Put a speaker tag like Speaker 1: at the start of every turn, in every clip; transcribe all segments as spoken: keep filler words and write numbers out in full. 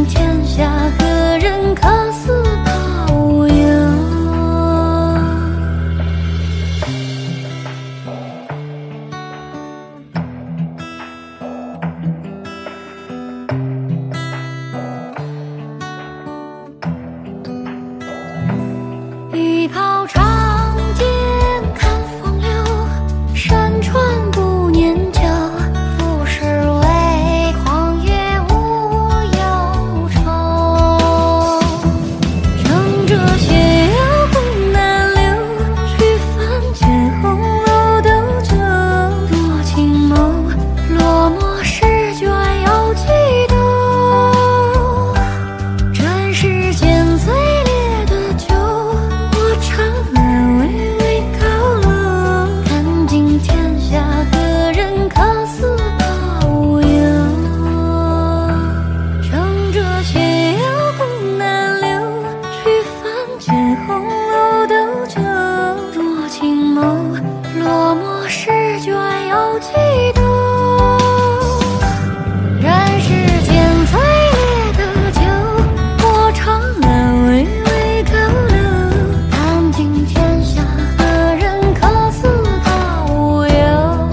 Speaker 1: 尽天下，何人可似pau游？一袍长剑看风流，山川不念旧。浮世为狂野无忧愁，乘着斜阳红难留，去凡间红楼斗酒。多情眸，落寞诗卷有几斗？人世间最烈的酒，我尝来巍巍高楼。看尽天下，何人可似pau游？乘着斜阳红难留，去凡间红楼斗酒。多情眸，落寞诗卷有几斗？人世间最烈的酒，我尝来巍巍高楼。看尽天下，何人可似pau游？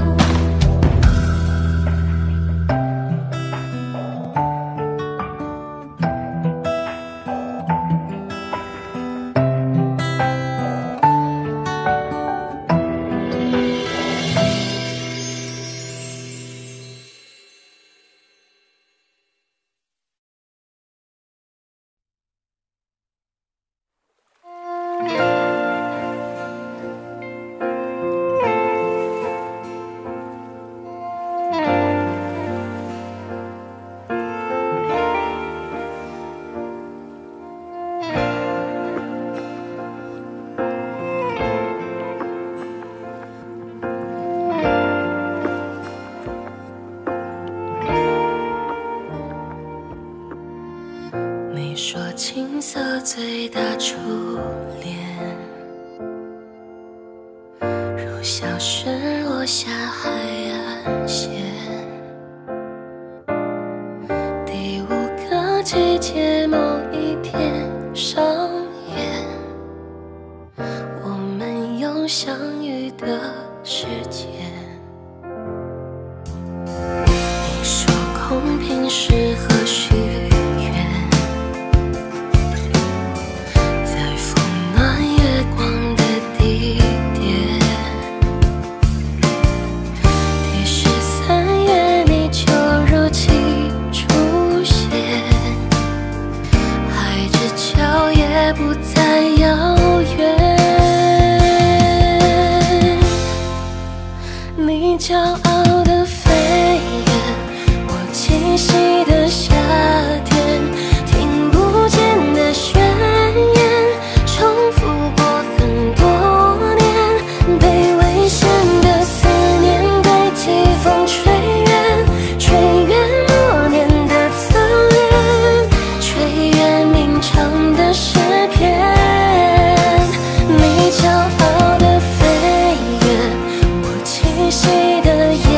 Speaker 2: 你说青涩最大初恋，如消失落下海岸线。第五个季节某一天上演，我们有相遇的时间。你说空瓶适合许愿，在风暖月光的地点。第十三月你就如期出现，海之角也不再遥远。你骄傲的飞远，我栖息的夏天，听不见的宣言，重复过很多年，被危险的思念，被季风吹远，吹远多年的侧脸，吹远鸣唱的诗篇。你骄傲的飞远，我栖息的夜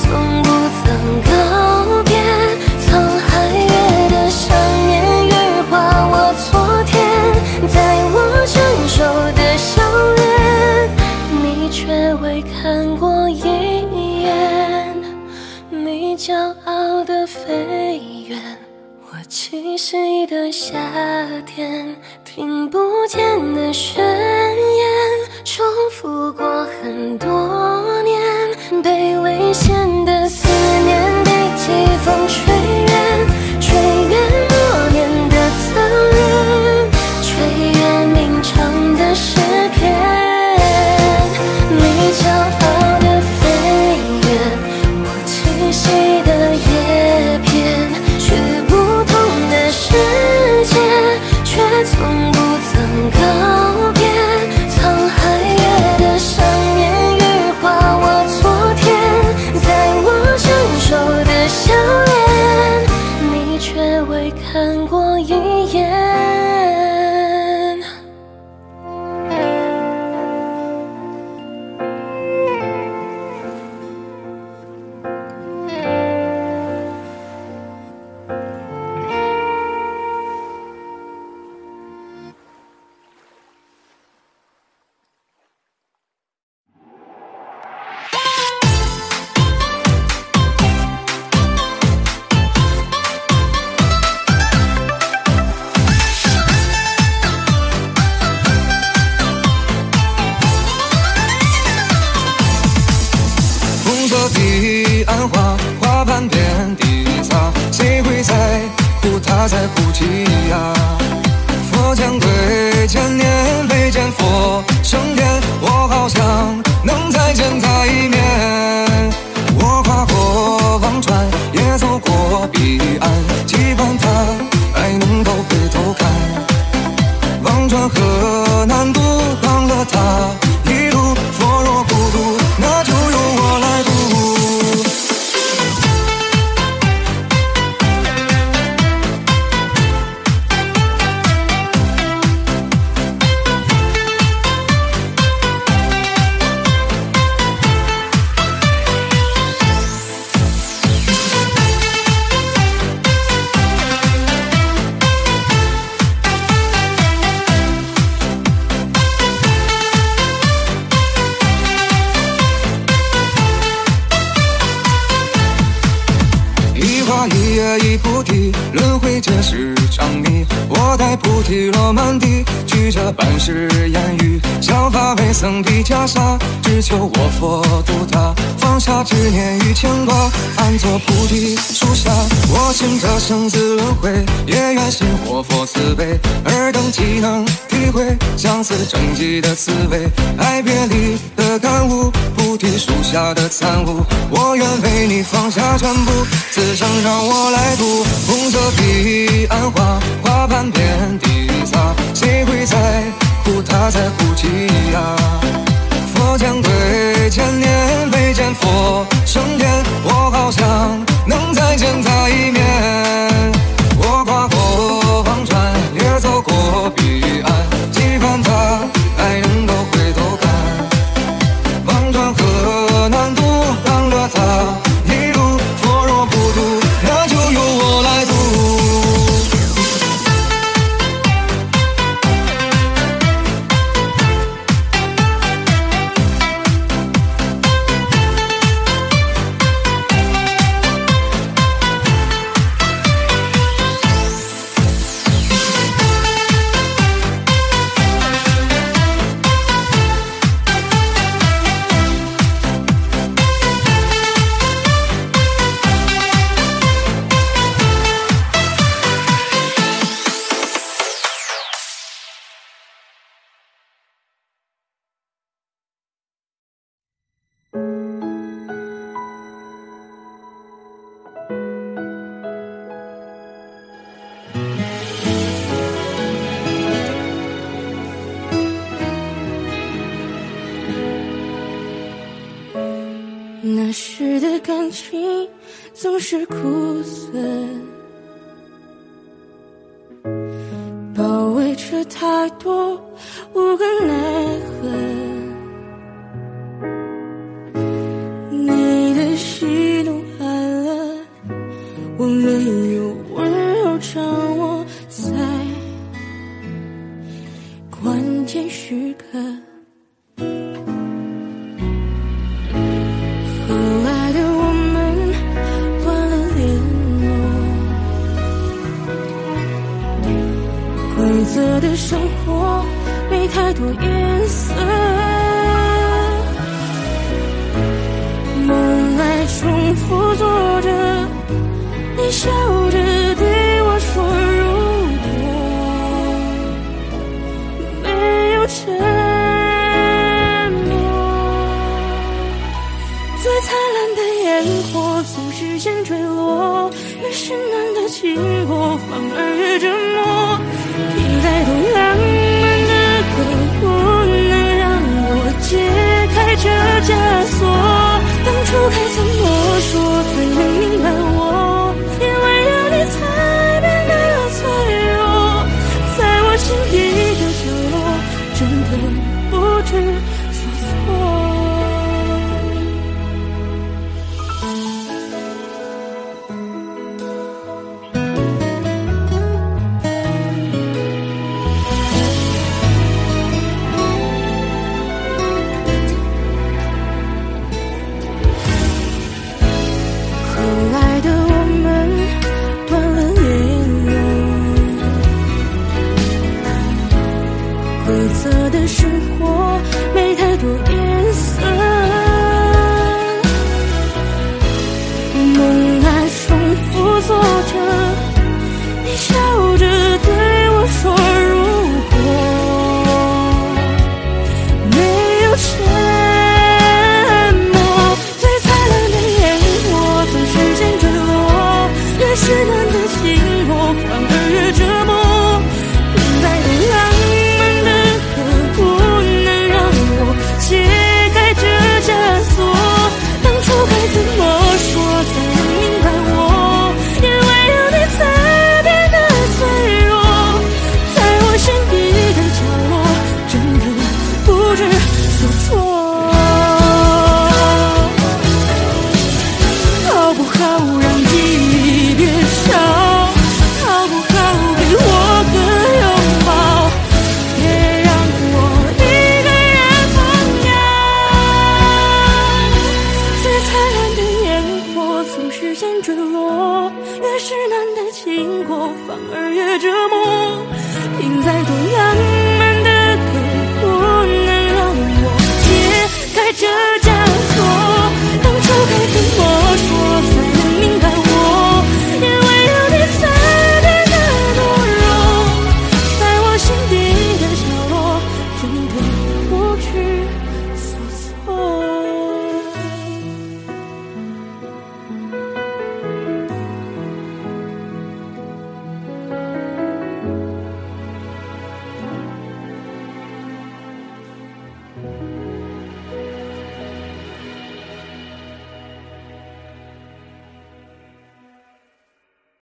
Speaker 2: 从不曾告别。沧海月的想念羽化我昨天，在我成熟的笑脸，你却未看过一眼。你骄傲的飞远，我栖息的夏天，听不见的宣言，重复过很多年。被危险的思念，被季风吹远，吹远多年的侧脸，吹远鸣唱的诗篇。你骄傲的飞远，我栖息的叶片，去不同的世界，却从不曾告别。沧海月的想念羽化我昨天，在我成熟的笑脸，你却未看过一眼。
Speaker 3: 彼岸花，花瓣遍地撒，谁会在乎他在哭泣呀？佛将归千年，未见佛升天，我好想能再见他一面。我跨过忘川，也走过彼岸，期盼他还能够回头看。忘川河南渡，忘了他一路，佛若孤独，那就由我来渡。一叶一菩提，轮回皆是障迷。我待菩提落满地，举着半世言语，效法未曾披袈裟，只求我佛度他，放下执念与牵挂，安坐菩提树下。我信这生死轮回，也愿信活佛慈悲，尔等岂能体会相思成疾的滋味？爱别离的感悟，菩提树下的参悟，我愿为你放下全部，此生让我来渡。红色彼岸花，花瓣遍地撒，谁会在乎他在哭泣呀？佛将归千年，未见佛升天，我好想能再见他一面。我跨过忘川，也走过彼岸，期盼他还能够回头看。忘川河南渡，忘了他一路，佛若孤独，那就由我来渡。
Speaker 2: 那时的感情总是苦涩，包围着太多无可奈何。你的心没有温柔掌握在关键时刻。后来的我们断了联络，规则的生活没太多颜色，梦来重复做着，你笑着对我说，如果没有承诺，最灿烂的烟火总是先坠落，越是难的经过反而越折磨，听再多浪漫的歌不能让我解开这枷锁，当初该怎么说才能明白我，因为有你才变得脆弱，在我心底的角落真的不知所措。规则的生活没太多颜色，梦还重复做着，你笑着对我说，如果没有沉默，最灿烂的烟火总是先坠落，越是难的经过反而越折磨，听再多浪解开这枷锁，当初该怎么说才能明白我，因为有你才变得脆弱，在我心底的角落真的不知所措。好不好让记忆别吵，好不好给我个拥抱，别让我一个人疯掉。最灿烂的烟火总是先坠落，越是难的经过反而越折磨，听再多